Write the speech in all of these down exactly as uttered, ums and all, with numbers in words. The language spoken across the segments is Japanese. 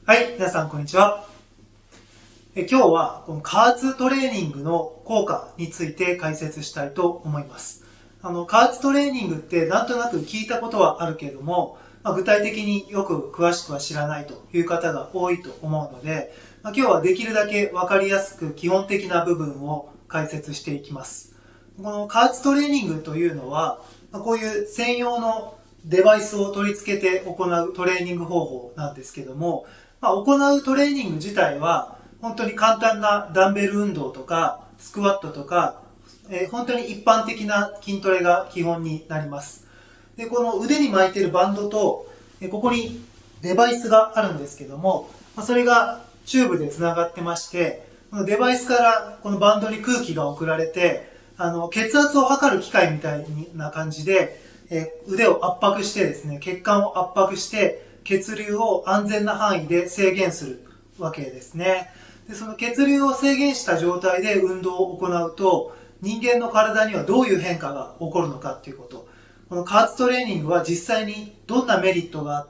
はい、皆さんこんにちは。え今日はこの加圧トレーニングの効果について解説したいと思います。あの加圧トレーニングってなんとなく聞いたことはあるけれども、まあ、具体的によく詳しくは知らないという方が多いと思うので、まあ、今日はできるだけわかりやすく基本的な部分を解説していきます。この加圧トレーニングというのは、まあ、こういう専用のデバイスを取り付けて行うトレーニング方法なんですけども、まあ、行うトレーニング自体は本当に簡単なダンベル運動とかスクワットとか、えー、本当に一般的な筋トレが基本になります。で、この腕に巻いているバンドと、えー、ここにデバイスがあるんですけども、まあ、それがチューブでつながってまして、このデバイスからこのバンドに空気が送られて、あの血圧を測る機械みたいな感じで、えー、腕を圧迫してですね、血管を圧迫して血流を安全な範囲で制限するわけですね。で、その血流を制限した状態で運動を行うと、人間の体にはどういう変化が起こるのかっていうこと。この加圧トレーニングは実際にどんなメリットがあって、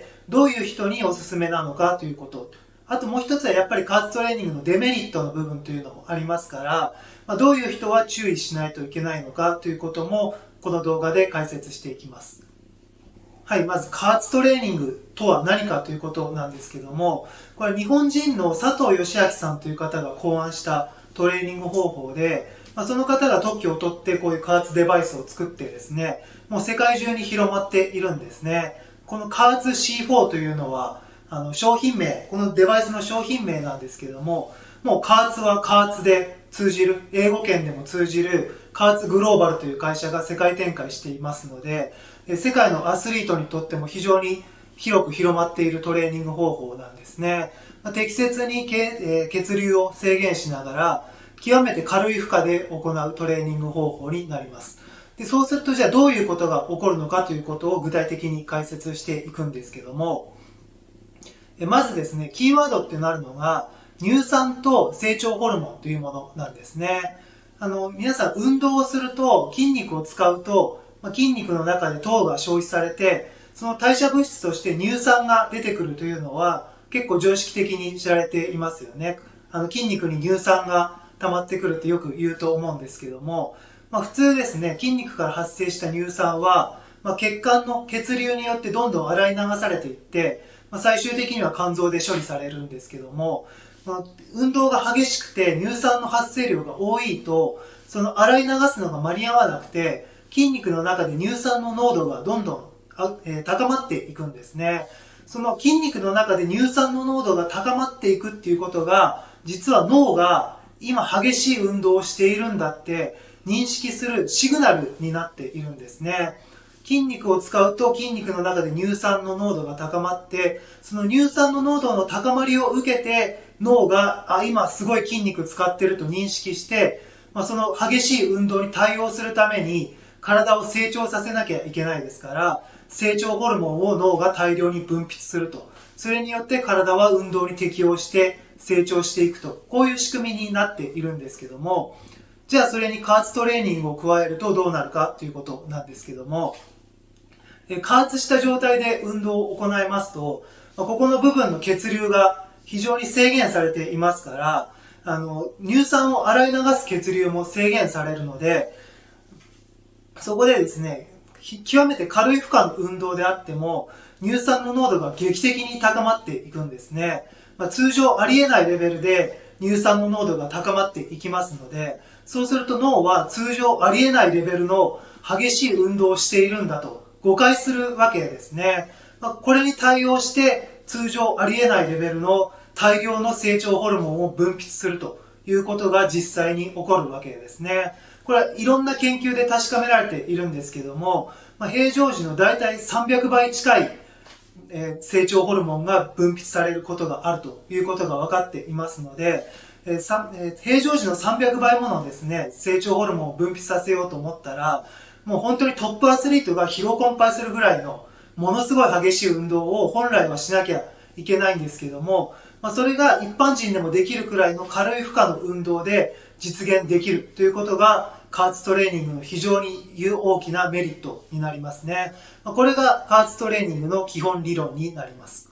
どういう人におすすめなのかということ。あともう一つはやっぱり加圧トレーニングのデメリットの部分というのもありますから、まあ、どういう人は注意しないといけないのかということもこの動画で解説していきます。はい、まず加圧トレーニングとは何かということなんですけども、これ日本人の佐藤義明さんという方が考案したトレーニング方法で、まあ、その方が特許を取ってこういう加圧デバイスを作ってですね、もう世界中に広まっているんですね。この加圧 シーフォー というのはあの商品名、このデバイスの商品名なんですけども、もう加圧は加圧で通じる、英語圏でも通じる加圧グローバルという会社が世界展開していますので、世界のアスリートにとっても非常に広く広まっているトレーニング方法なんですね。適切に血流を制限しながら極めて軽い負荷で行うトレーニング方法になります。で、そうするとじゃあどういうことが起こるのかということを具体的に解説していくんですけども、まずですね、キーワードってなるのが乳酸と成長ホルモンというものなんですね。あの、皆さん運動をすると筋肉を使うと筋肉の中で糖が消費されて、その代謝物質として乳酸が出てくるというのは結構常識的に知られていますよね。あの筋肉に乳酸が溜まってくるってよく言うと思うんですけども、まあ、普通ですね、筋肉から発生した乳酸は、まあ、血管の血流によってどんどん洗い流されていって、まあ、最終的には肝臓で処理されるんですけども、まあ、運動が激しくて乳酸の発生量が多いと、その洗い流すのが間に合わなくて、筋肉の中で乳酸の濃度がどんどん、えー、高まっていくんですね。その筋肉の中で乳酸の濃度が高まっていくっていうことが、実は脳が今激しい運動をしているんだって認識するシグナルになっているんですね。筋肉を使うと筋肉の中で乳酸の濃度が高まって、その乳酸の濃度の高まりを受けて脳が、あ、今すごい筋肉使ってると認識して、まあ、その激しい運動に対応するために体を成長させなきゃいけないですから、成長ホルモンを脳が大量に分泌すると。それによって体は運動に適応して成長していくと。こういう仕組みになっているんですけども、じゃあそれに加圧トレーニングを加えるとどうなるかということなんですけども、加圧した状態で運動を行いますと、ここの部分の血流が非常に制限されていますから、あの、乳酸を洗い流す血流も制限されるので、そこでですね、極めて軽い負荷の運動であっても、乳酸の濃度が劇的に高まっていくんですね。まあ、通常ありえないレベルで乳酸の濃度が高まっていきますので、そうすると脳は通常ありえないレベルの激しい運動をしているんだと誤解するわけですね。まあ、これに対応して通常ありえないレベルの大量の成長ホルモンを分泌するということが実際に起こるわけですね。これはいろんな研究で確かめられているんですけども、まあ、平常時のだいたいさんびゃくばい近い、えー、成長ホルモンが分泌されることがあるということが分かっていますので、えーえー、平常時のさんびゃくばいものですね、成長ホルモンを分泌させようと思ったら、もう本当にトップアスリートが疲労困憊するぐらいのものすごい激しい運動を本来はしなきゃいけないんですけども、まあ、それが一般人でもできるくらいの軽い負荷の運動で実現できるということが加圧トレーニングの非常に大きなメリットになりますね。これが加圧トレーニングの基本理論になります。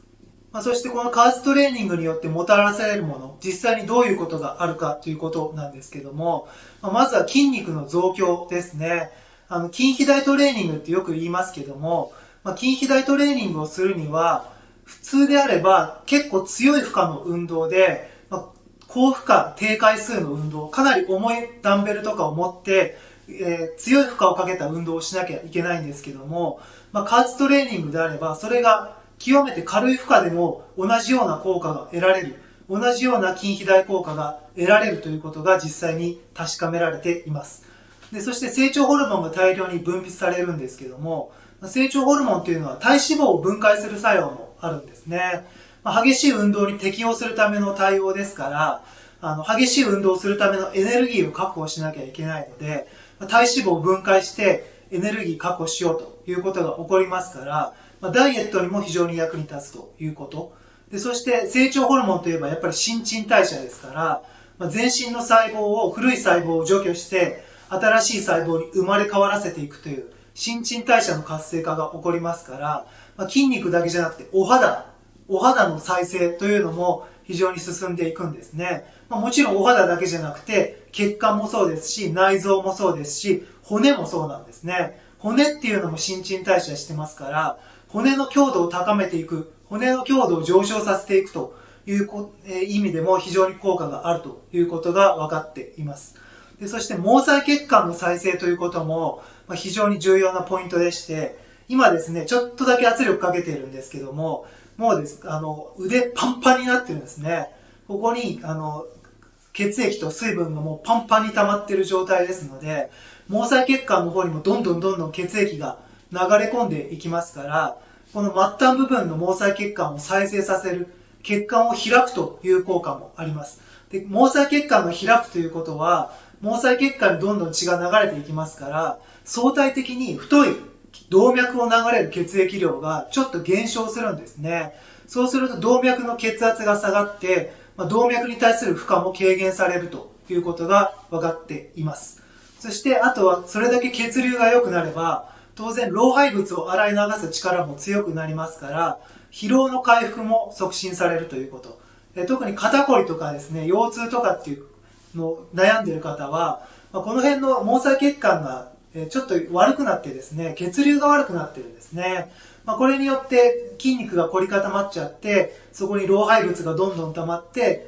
まあ、そしてこの加圧トレーニングによってもたらされるもの、実際にどういうことがあるかということなんですけども、まあ、まずは筋肉の増強ですね。あの、筋肥大トレーニングってよく言いますけども、まあ、筋肥大トレーニングをするには、普通であれば結構強い負荷の運動で、まあ、高負荷、低回数の運動、かなり重いダンベルとかを持って、えー、強い負荷をかけた運動をしなきゃいけないんですけども、まあ、加圧トレーニングであれば、それが極めて軽い負荷でも同じような効果が得られる。同じような筋肥大効果が得られるということが実際に確かめられています。で、そして成長ホルモンが大量に分泌されるんですけども、成長ホルモンというのは体脂肪を分解する作用もあるんですね。まあ、激しい運動に適応するための対応ですから、あの、激しい運動をするためのエネルギーを確保しなきゃいけないので、体脂肪を分解してエネルギー確保しようということが起こりますから、まあ、ダイエットにも非常に役に立つということ。で、そして成長ホルモンといえばやっぱり新陳代謝ですから、まあ、全身の細胞を、古い細胞を除去して、新しい細胞に生まれ変わらせていくという新陳代謝の活性化が起こりますから、まあ、筋肉だけじゃなくてお肌、お肌の再生というのも非常に進んでいくんですね。まあ、もちろんお肌だけじゃなくて血管もそうですし、内臓もそうですし、骨もそうなんですね。骨っていうのも新陳代謝してますから、骨の強度を高めていく、骨の強度を上昇させていくという意味でも非常に効果があるということが分かっています。で、そして毛細血管の再生ということも非常に重要なポイントでして、今ですね、ちょっとだけ圧力かけているんですけども、もうです、あの、腕パンパンになってるんですね。ここに、あの、血液と水分がもうパンパンに溜まっている状態ですので、毛細血管の方にもどんどんどんどん血液が流れ込んでいきますから、この末端部分の毛細血管を再生させる、血管を開くという効果もあります。で、毛細血管が開くということは、毛細血管にどんどん血が流れていきますから、相対的に太い動脈を流れる血液量がちょっと減少するんですね。そうすると動脈の血圧が下がって、まあ、動脈に対する負荷も軽減されるということが分かっています。そして、あとはそれだけ血流が良くなれば、当然老廃物を洗い流す力も強くなりますから、疲労の回復も促進されるということ。え特に肩こりとかですね、腰痛とかっていうの悩んでいる方は、まあ、この辺の毛細血管がちょっと悪くなってですね、血流が悪くなってるんですね。まあ、これによって筋肉が凝り固まっちゃって、そこに老廃物がどんどん溜まって、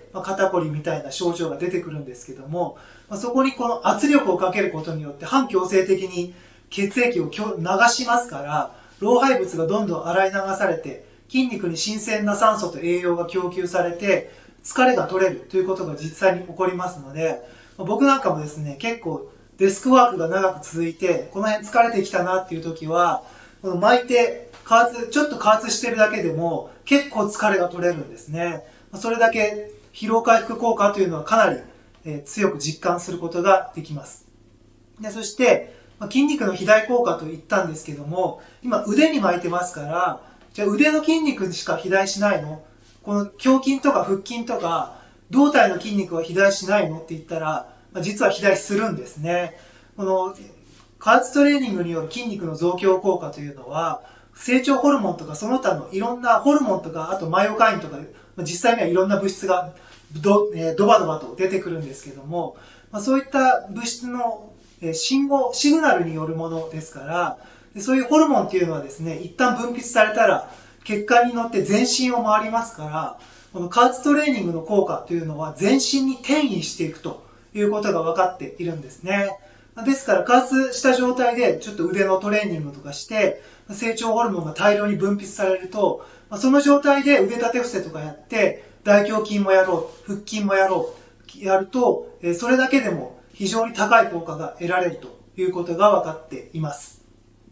まあ、肩こりみたいな症状が出てくるんですけども、まあ、そこにこの圧力をかけることによって反強制的に血液を流しますから、老廃物がどんどん洗い流されて、筋肉に新鮮な酸素と栄養が供給されて、疲れが取れるということが実際に起こりますので、僕なんかもですね、結構デスクワークが長く続いて、この辺疲れてきたなっていう時は、この巻いて加圧、ちょっと加圧してるだけでも結構疲れが取れるんですね。それだけ疲労回復効果というのはかなり、えー、強く実感することができます。で、そして、筋肉の肥大効果と言ったんですけども、今腕に巻いてますから、じゃあ腕の筋肉にしか肥大しないの？この胸筋とか腹筋とか胴体の筋肉は肥大しないのって言ったら、実は肥大するんですね。この加圧トレーニングによる筋肉の増強効果というのは、成長ホルモンとかその他のいろんなホルモンとか、あとマイオカインとか、実際にはいろんな物質が ド,、えー、ドバドバと出てくるんですけども、まあ、そういった物質の信号、シグナルによるものですから、そういうホルモンっていうのはですね、一旦分泌されたら血管に乗って全身を回りますから、この加圧トレーニングの効果というのは全身に転移していくということが分かっているんですね。ですから加圧した状態でちょっと腕のトレーニングとかして成長ホルモンが大量に分泌されると、その状態で腕立て伏せとかやって大胸筋もやろう、腹筋もやろう、やるとそれだけでも非常に高い効果が得られるということが分かっています。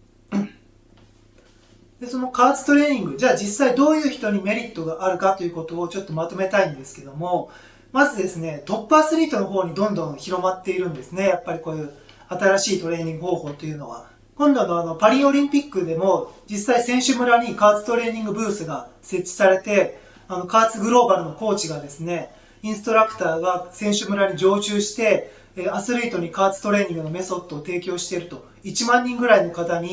で、その加圧トレーニング、じゃあ実際どういう人にメリットがあるかということをちょっとまとめたいんですけども、まずですね、トップアスリートの方にどんどん広まっているんですね。やっぱりこういう新しいトレーニング方法というのは。今度のあのパリオリンピックでも実際選手村に加圧トレーニングブースが設置されて、あの加圧グローバルのコーチがですね、インストラクターが選手村に常駐して、アスリートに加圧トレーニングのメソッドを提供していると。いちまんにんぐらいの方に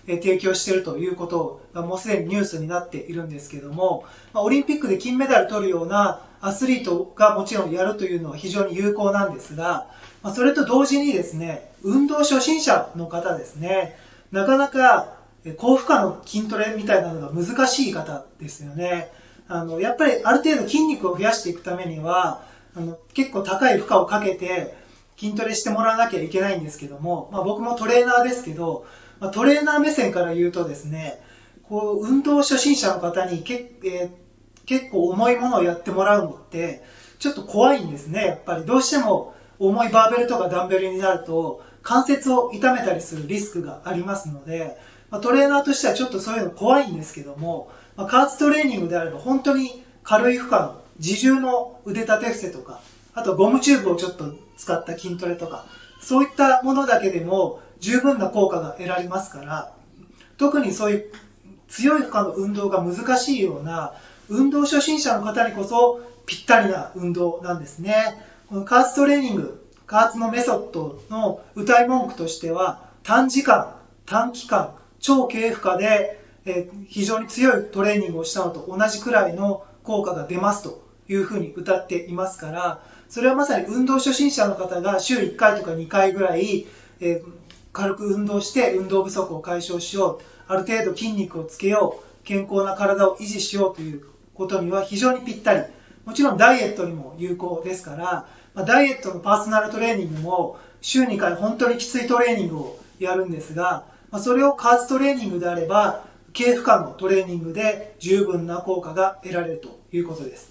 え提供しているということがもうすでにニュースになっているんですけども、まあ、オリンピックで金メダル取るようなアスリートがもちろんやるというのは非常に有効なんですが、まあ、それと同時にですね、運動初心者の方ですね、なかなか高負荷の筋トレみたいなのが難しい方ですよね。あの、やっぱりある程度筋肉を増やしていくためには、あの、結構高い負荷をかけて筋トレしてもらわなきゃいけないんですけども、まあ僕もトレーナーですけど、まあ、トレーナー目線から言うとですね、こう、運動初心者の方にけ、えー、結構重いものをやってもらうのって、ちょっと怖いんですね。やっぱりどうしても重いバーベルとかダンベルになると、関節を痛めたりするリスクがありますので、まあ、トレーナーとしてはちょっとそういうの怖いんですけども、まあ、加圧トレーニングであれば本当に軽い負荷の自重の腕立て伏せとか、あとゴムチューブをちょっと使った筋トレとか、そういったものだけでも十分な効果が得られますから、特にそういう強い負荷の運動が難しいような運動初心者の方にこそぴったりな運動なんですね。この加圧トレーニング、加圧のメソッドの謳い文句としては、短時間、短期間、超軽負荷で、えー、非常に強いトレーニングをしたのと同じくらいの効果が出ますというふうに謳っていますから、それはまさに運動初心者の方が週いっかいとかにかいぐらい、えー、軽く運動して運動不足を解消しよう、ある程度筋肉をつけよう、健康な体を維持しようということには非常にぴったり。もちろんダイエットにも有効ですから、まあ、ダイエットのパーソナルトレーニングも週にかい本当にきついトレーニングをやるんですが、まあ、それを加圧トレーニングであれば、軽負荷のトレーニングで十分な効果が得られるということです。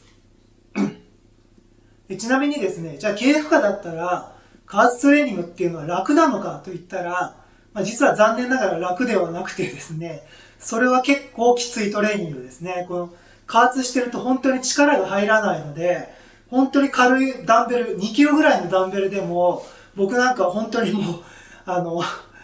ちなみにですね、じゃあ軽負荷だったら加圧トレーニングっていうのは楽なのかといったら、まあ、実は残念ながら楽ではなくてですね、それは結構きついトレーニングですね。この加圧してると本当に力が入らないので、本当に軽いダンベル、にキロぐらいのダンベルでも、僕なんか本当にもう、あの、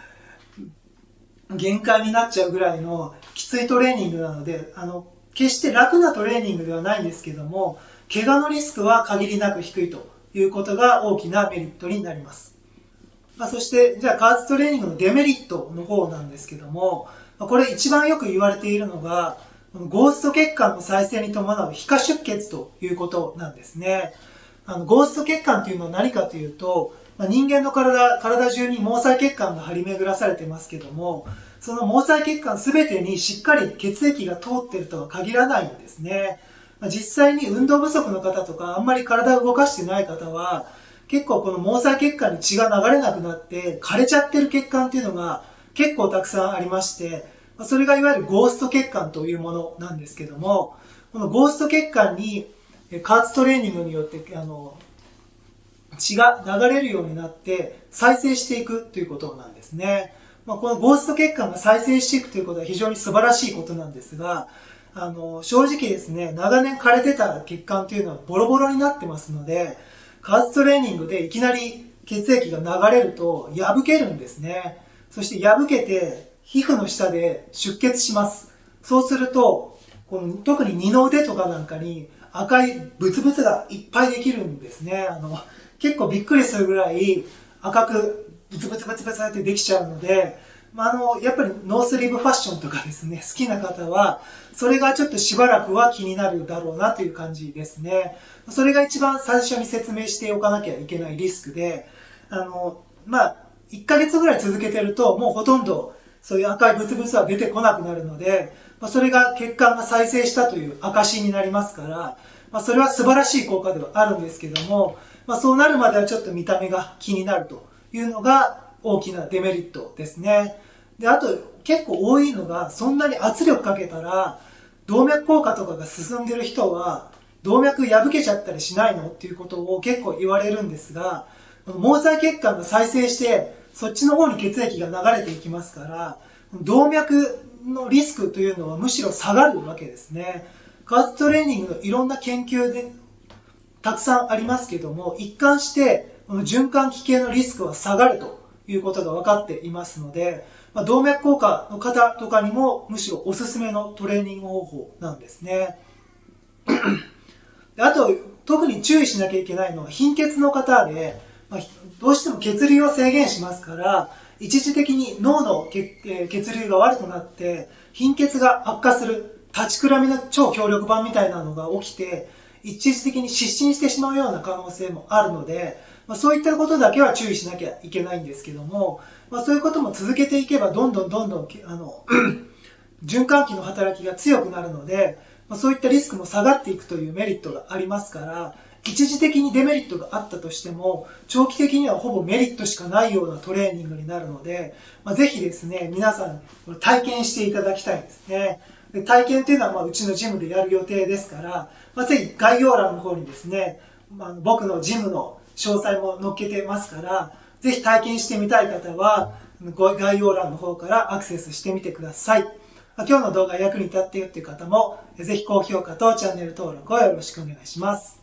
限界になっちゃうぐらいのきついトレーニングなので、あの、決して楽なトレーニングではないんですけども、怪我のリスクは限りなく低いということが大きなメリットになります。まあ、そして、じゃあ加圧トレーニングのデメリットの方なんですけども、これ一番よく言われているのが、ゴースト血管の再生に伴う皮下出血ということなんですね。あのゴースト血管というのは何かというと、まあ、人間の体、体中に毛細血管が張り巡らされてますけども、その毛細血管すべてにしっかり血液が通っているとは限らないんですね。まあ、実際に運動不足の方とか、あんまり体を動かしてない方は、結構この毛細血管に血が流れなくなって枯れちゃってる血管っていうのが結構たくさんありまして、それがいわゆるゴースト血管というものなんですけども、このゴースト血管に加圧トレーニングによってあの血が流れるようになって再生していくということなんですね。まあ、このゴースト血管が再生していくということは非常に素晴らしいことなんですが、あの正直ですね、長年枯れてた血管というのはボロボロになってますので、加圧トレーニングでいきなり血液が流れると破けるんですね。そして破けて皮膚の下で出血します。そうすると、この特に二の腕とかなんかに赤いブツブツがいっぱいできるんですね。あの結構びっくりするぐらい赤くブツブツブツブツってできちゃうので、まあ、あのやっぱりノースリーブファッションとかですね、好きな方はそれがちょっとしばらくは気になるだろうなという感じですね。それが一番最初に説明しておかなきゃいけないリスクで、あのまあいっかげつぐらい続けてるともうほとんどそういう赤いブツブツは出てこなくなるので、まあ、それが血管が再生したという証になりますから、まあ、それは素晴らしい効果ではあるんですけども、まあ、そうなるまではちょっと見た目が気になるというのが大きなデメリットですね。で、あと結構多いのが、そんなに圧力かけたら動脈硬化とかが進んでる人は動脈破けちゃったりしないのっていうことを結構言われるんですが、毛細血管が再生してそっちの方に血液が流れていきますから、動脈のリスクというのはむしろ下がるわけですね。加圧トレーニングのいろんな研究でたくさんありますけども、一貫してこの循環器系のリスクは下がるということが分かっていますので、まあ、動脈硬化の方とかにもむしろおすすめのトレーニング方法なんですね。で、あと特に注意しなきゃいけないのは貧血の方で、まあ、どうしても血流を制限しますから、 一時的に脳の血、血流が悪くなって、貧血が悪化する、立ちくらみの超強力版みたいなのが起きて、一時的に失神してしまうような可能性もあるので、まあ、そういったことだけは注意しなきゃいけないんですけども、まあ、そういうことも続けていけば、どんどんどんどん、あの、循環器の働きが強くなるので、まあ、そういったリスクも下がっていくというメリットがありますから、一時的にデメリットがあったとしても、長期的にはほぼメリットしかないようなトレーニングになるので、まあ、ぜひですね、皆さん体験していただきたいんですね。で体験っていうのはまあうちのジムでやる予定ですから、まあ、ぜひ概要欄の方にですね、まあ、僕のジムの詳細も載っけてますから、ぜひ体験してみたい方は、概要欄の方からアクセスしてみてください。今日の動画役に立っているという方も、ぜひ高評価とチャンネル登録をよろしくお願いします。